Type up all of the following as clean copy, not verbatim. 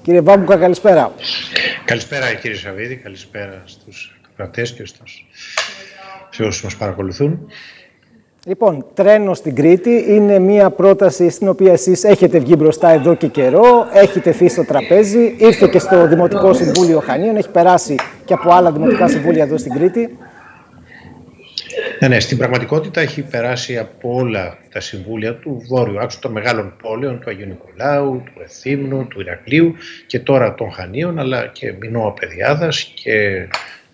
Κύριε Βάμπουκα, καλησπέρα. Καλησπέρα κύριε Σαββίδη, καλησπέρα στους κρατές και σε όσους μας παρακολουθούν. Λοιπόν, τρένο στην Κρήτη είναι μια πρόταση στην οποία εσείς έχετε βγει μπροστά εδώ και καιρό, έχει τεθεί στο τραπέζι, ήρθε και στο Δημοτικό Συμβούλιο Χανίων, έχει περάσει και από άλλα δημοτικά συμβούλια εδώ στην Κρήτη. Ναι, στην πραγματικότητα έχει περάσει από όλα τα συμβούλια του Βόρειου Άξονα των μεγάλων πόλεων, του Αγίου Νικολάου, του Εθύμνου, του Ηρακλείου και τώρα των Χανίων, αλλά και Μινώα Παιδιάδας και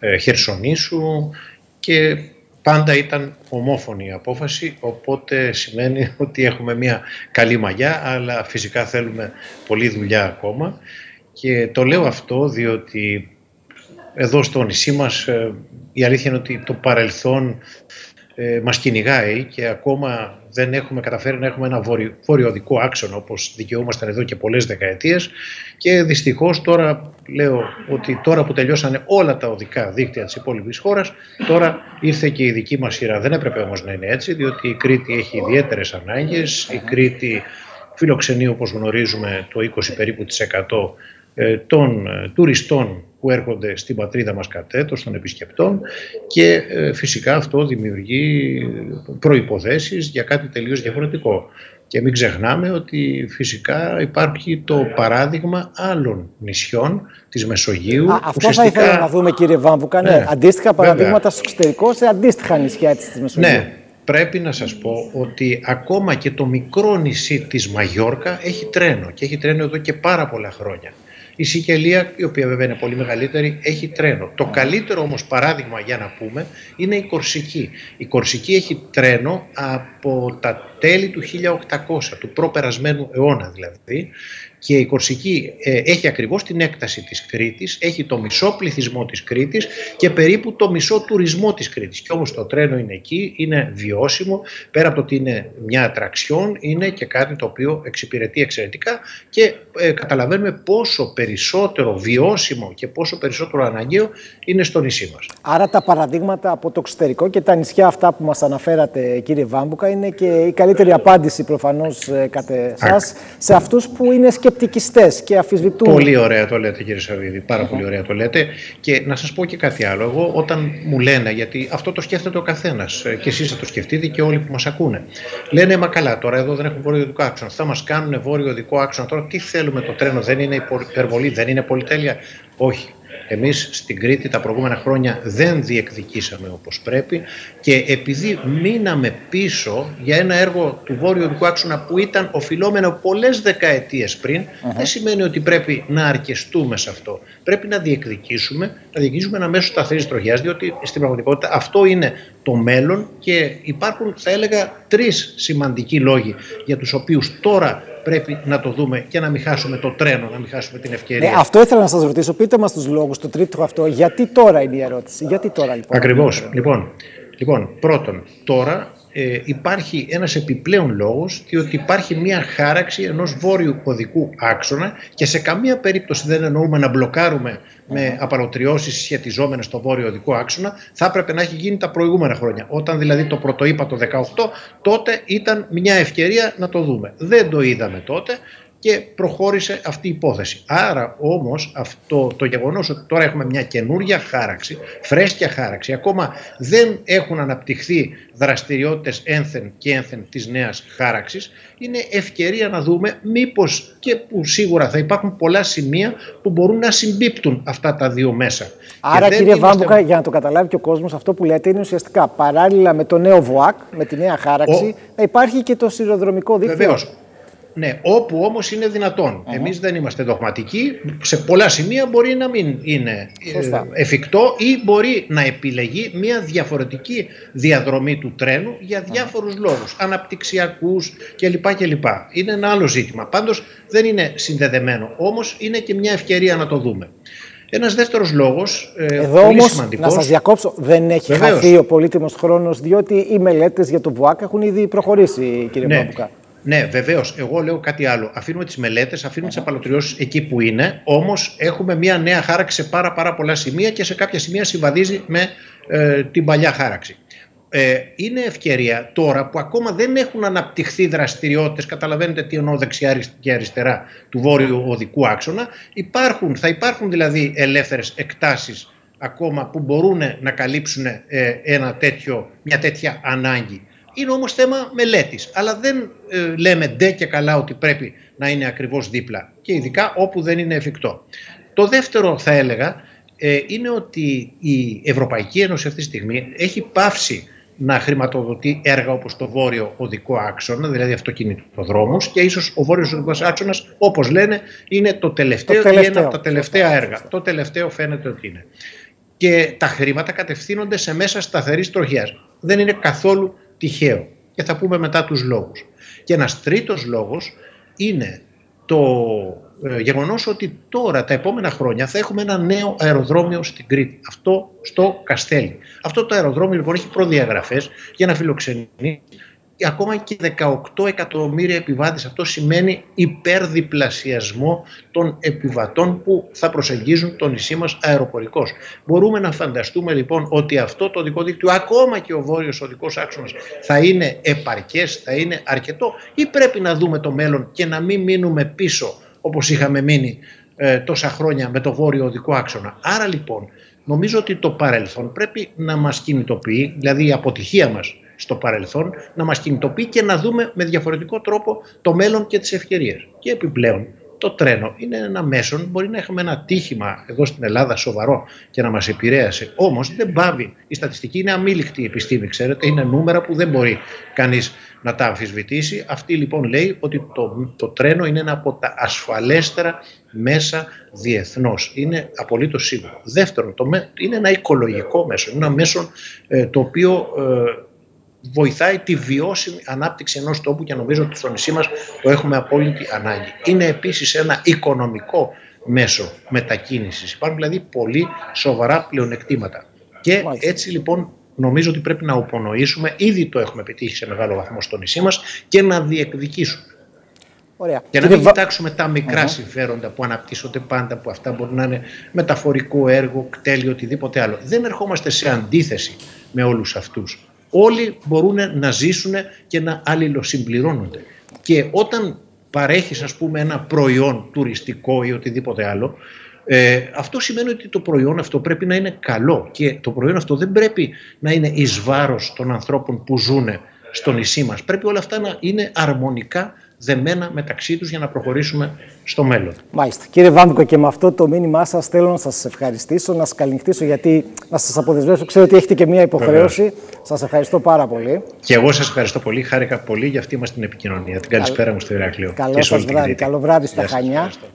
Χερσονήσου, και πάντα ήταν ομόφωνη η απόφαση, οπότε σημαίνει ότι έχουμε μια καλή μαγιά, αλλά φυσικά θέλουμε πολλή δουλειά ακόμα. Και το λέω αυτό διότι εδώ στο νησί μας η αλήθεια είναι ότι το παρελθόν μας κυνηγάει και ακόμα δεν έχουμε καταφέρει να έχουμε ένα βορειοδικό άξονα όπως δικαιούμασταν εδώ και πολλές δεκαετίες, και δυστυχώς τώρα λέω ότι τώρα που τελειώσανε όλα τα οδικά δίκτυα της υπόλοιπης χώρας, τώρα ήρθε και η δική μας σειρά. Δεν έπρεπε όμως να είναι έτσι, διότι η Κρήτη έχει ιδιαίτερες ανάγκες. Η Κρήτη φιλοξενεί, όπως γνωρίζουμε, το 20 περίπου % των τουριστών που έρχονται στην πατρίδα μας κατ' έτος, των επισκεπτών, και φυσικά αυτό δημιουργεί προϋποθέσεις για κάτι τελείως διαφορετικό. Και μην ξεχνάμε ότι φυσικά υπάρχει το παράδειγμα άλλων νησιών της Μεσογείου. Αυτό θα ήθελα να δούμε, κύριε Βάμβουκα, ναι, αντίστοιχα παραδείγματα στο εξωτερικό σε αντίστοιχα νησιά της Μεσογείου. Ναι. Πρέπει να σας πω ότι ακόμα και το μικρό νησί της Μαγιόρκα έχει τρένο, και έχει τρένο εδώ και πάρα πολλά χρόνια. Η Σικελία, η οποία βέβαια είναι πολύ μεγαλύτερη, έχει τρένο. Το καλύτερο όμως παράδειγμα για να πούμε είναι η Κορσική. Η Κορσική έχει τρένο από τα τέλη του 1800, του προπερασμένου αιώνα δηλαδή, και η Κορσική έχει ακριβώς την έκταση της Κρήτης, έχει το μισό πληθυσμό της Κρήτης και περίπου το μισό τουρισμό της Κρήτης. Και όμως το τρένο είναι εκεί, είναι βιώσιμο, πέρα από το ότι είναι μια ατραξιόν, είναι και κάτι το οποίο εξυπηρετεί εξαιρετικά, και καταλαβαίνουμε πόσο περισσότερο βιώσιμο και πόσο περισσότερο αναγκαίο είναι στο νησί μας. Άρα τα παραδείγματα από το εξωτερικό και τα νησιά αυτά που μας αναφέρατε, κύριε Βάμβουκα, είναι και η καλύτερη απάντηση προφανώς κατ' εσάς σε αυτούς που είναι σκεπτικιστές και αφισβητούν. Πολύ ωραία το λέτε, κύριε Σαββίδη, πάρα πολύ ωραία το λέτε. Και να σας πω και κάτι άλλο. Εγώ όταν μου λένε, γιατί αυτό το σκέφτεται ο καθένας και εσείς θα το σκεφτείτε και όλοι που μας ακούνε, λένε μα καλά, τώρα εδώ δεν έχουμε βόρειο-δυτικό άξονα, θα μας κάνουν βόρειο-δυτικό άξονα, τώρα τι θέλουμε, το τρένο δεν είναι υπερβολή, δεν είναι πολυτέλεια? Όχι. Εμείς στην Κρήτη τα προηγούμενα χρόνια δεν διεκδικήσαμε όπως πρέπει, και επειδή μείναμε πίσω για ένα έργο του βόρειο-δυτικού άξονα που ήταν οφειλόμενο πολλές δεκαετίες πριν, δεν σημαίνει ότι πρέπει να αρκεστούμε σε αυτό. Πρέπει να διεκδικήσουμε ένα μέσο σταθερής τροχιάς, διότι στην πραγματικότητα αυτό είναι το μέλλον, και υπάρχουν, θα έλεγα, 3 σημαντικοί λόγοι για τους οποίους τώρα πρέπει να το δούμε και να μην χάσουμε το τρένο, να μην χάσουμε την ευκαιρία. Αυτό ήθελα να σας ρωτήσω. Πείτε μας τους λόγους, το τρίτο αυτό. Γιατί τώρα είναι η ερώτηση? Γιατί τώρα λοιπόν? Ακριβώς. Λοιπόν, πρώτον, τώρα υπάρχει ένας επιπλέον λόγος, διότι υπάρχει μια χάραξη ενός βόρειου οδικού άξονα, και σε καμία περίπτωση δεν εννοούμε να μπλοκάρουμε με απαλωτριώσεις σχετιζόμενες στο βόρειο οδικό άξονα. Θα έπρεπε να έχει γίνει τα προηγούμενα χρόνια. Όταν δηλαδή το πρωτοείπα το 18, τότε ήταν μια ευκαιρία να το δούμε. Δεν το είδαμε τότε και προχώρησε αυτή η υπόθεση. Άρα όμως αυτό το γεγονός ότι τώρα έχουμε μια καινούρια χάραξη, φρέσκια χάραξη, ακόμα δεν έχουν αναπτυχθεί δραστηριότητες ένθεν και ένθεν της νέας χάραξης, είναι ευκαιρία να δούμε μήπως, και που σίγουρα θα υπάρχουν πολλά σημεία που μπορούν να συμπίπτουν αυτά τα δύο μέσα. Άρα κύριε Βάμβουκα, για να το καταλάβει και ο κόσμος, αυτό που λέτε είναι ουσιαστικά παράλληλα με το νέο ΒΟΑΚ, με τη νέα χάραξη, να υπάρχει και το σιδηροδρομικό δίκτυο. Βεβαίως. Ναι, όπου όμως είναι δυνατόν. Εμείς δεν είμαστε δογματικοί. Σε πολλά σημεία μπορεί να μην είναι εφικτό, ή μπορεί να επιλεγεί μια διαφορετική διαδρομή του τρένου για διάφορους λόγους, αναπτυξιακούς κλπ. Είναι ένα άλλο ζήτημα. Πάντως δεν είναι συνδεδεμένο. Όμως είναι και μια ευκαιρία να το δούμε. Ένας δεύτερος λόγος, εδώ πολύ όμως, σημαντικός, να σας διακόψω, δεν έχει χαθεί ο πολύτιμος χρόνος, διότι οι μελέτες για το ΒΟΑΚ έχουν ήδη προχωρήσει, κύριε Βάμβουκα. Ναι, βεβαίως. Εγώ λέω κάτι άλλο. Αφήνουμε τις μελέτες, αφήνουμε τις απαλωτριώσεις εκεί που είναι, όμως έχουμε μια νέα χάραξη σε πάρα πολλά σημεία, και σε κάποια σημεία συμβαδίζει με την παλιά χάραξη. είναι ευκαιρία τώρα που ακόμα δεν έχουν αναπτυχθεί δραστηριότητες, καταλαβαίνετε τι εννοώ δεξιά και αριστερά του βόρειου οδικού άξονα, θα υπάρχουν δηλαδή ελεύθερες εκτάσεις ακόμα που μπορούν να καλύψουν μια τέτοια ανάγκη. Είναι όμως θέμα μελέτης, αλλά δεν λέμε ντε και καλά ότι πρέπει να είναι ακριβώς δίπλα και ειδικά όπου δεν είναι εφικτό. Το δεύτερο θα έλεγα είναι ότι η Ευρωπαϊκή Ένωση αυτή τη στιγμή έχει πάυσει να χρηματοδοτεί έργα όπως το βόρειο οδικό άξονα, δηλαδή αυτοκινητοδρόμους, και ίσως ο βόρειος οδικός άξονας, όπως λένε, είναι το τελευταίο ή ένα από τα τελευταία έργα. Το τελευταίο φαίνεται ότι είναι. Και τα χρήματα κατευθύνονται σε μέσα σταθερής τροχιάς. Δεν είναι καθόλου τυχαίο. Και θα πούμε μετά τους λόγους. Και ένας τρίτος λόγος είναι το γεγονός ότι τώρα τα επόμενα χρόνια θα έχουμε ένα νέο αεροδρόμιο στην Κρήτη. Αυτό στο Καστέλι. Αυτό το αεροδρόμιο λοιπόν έχει προδιαγραφές για να φιλοξενεί ακόμα και 18 εκατομμύρια επιβάτες. Αυτό σημαίνει υπερδιπλασιασμό των επιβατών που θα προσεγγίζουν το νησί μας αεροπορικώς. Μπορούμε να φανταστούμε λοιπόν ότι αυτό το οδικό δίκτυο, ακόμα και ο βόρειος οδικός άξονας, θα είναι επαρκές, θα είναι αρκετό, ή πρέπει να δούμε το μέλλον και να μην μείνουμε πίσω όπως είχαμε μείνει τόσα χρόνια με το βόρειο οδικό άξονα. Άρα λοιπόν νομίζω ότι το παρελθόν πρέπει να μας κινητοποιεί, δηλαδή η αποτυχία μας στο παρελθόν να μας κινητοποιεί και να δούμε με διαφορετικό τρόπο το μέλλον και τις ευκαιρίες. Και επιπλέον το τρένο είναι ένα μέσον, μπορεί να έχουμε ένα τύχημα εδώ στην Ελλάδα σοβαρό και να μας επηρέασε, όμως δεν πάβει. Η στατιστική είναι αμήλικτη επιστήμη, ξέρετε, είναι νούμερα που δεν μπορεί κανείς να τα αμφισβητήσει. Αυτή λοιπόν λέει ότι το τρένο είναι ένα από τα ασφαλέστερα μέσα διεθνώς. Είναι απολύτως σίγουρο. Δεύτερον, είναι ένα οικολογικό μέσο, είναι ένα μέσο το οποίο βοηθάει τη βιώσιμη ανάπτυξη ενός τόπου και νομίζω ότι στο νησί μας το έχουμε απόλυτη ανάγκη. Είναι επίσης ένα οικονομικό μέσο μετακίνησης. Υπάρχουν δηλαδή πολύ σοβαρά πλεονεκτήματα. Και έτσι λοιπόν νομίζω ότι πρέπει να υπονοήσουμε, ήδη το έχουμε πετύχει σε μεγάλο βαθμό στο νησί μας, και να διεκδικήσουμε. Ωραία. Και να μην κοιτάξουμε τα μικρά συμφέροντα που αναπτύσσονται πάντα, που αυτά μπορεί να είναι μεταφορικό έργο, κτέλιο, οτιδήποτε άλλο. Δεν ερχόμαστε σε αντίθεση με όλους αυτούς. Όλοι μπορούν να ζήσουν και να αλληλοσυμπληρώνονται. Και όταν παρέχεις, ας πούμε, ένα προϊόν τουριστικό ή οτιδήποτε άλλο, αυτό σημαίνει ότι το προϊόν αυτό πρέπει να είναι καλό και το προϊόν αυτό δεν πρέπει να είναι εις βάρος των ανθρώπων που ζουν στο νησί μας. Πρέπει όλα αυτά να είναι αρμονικά δεμένα μεταξύ τους για να προχωρήσουμε στο μέλλον. Μάλιστα. Κύριε Βάνδικο, και με αυτό το μήνυμά σας θέλω να σας ευχαριστήσω, να σας καληνυχτήσω, γιατί να σας αποδεσμεύσω. Ξέρω ότι έχετε και μία υποχρέωση. Βεβαίως. Σας ευχαριστώ πάρα πολύ. Και εγώ σας ευχαριστώ πολύ. Χάρηκα πολύ για αυτή μας την επικοινωνία. Την καλησπέρα μου στο Ηράκλειο. Καλό σας βράδυ. Καλό βράδυ στα Χανιά.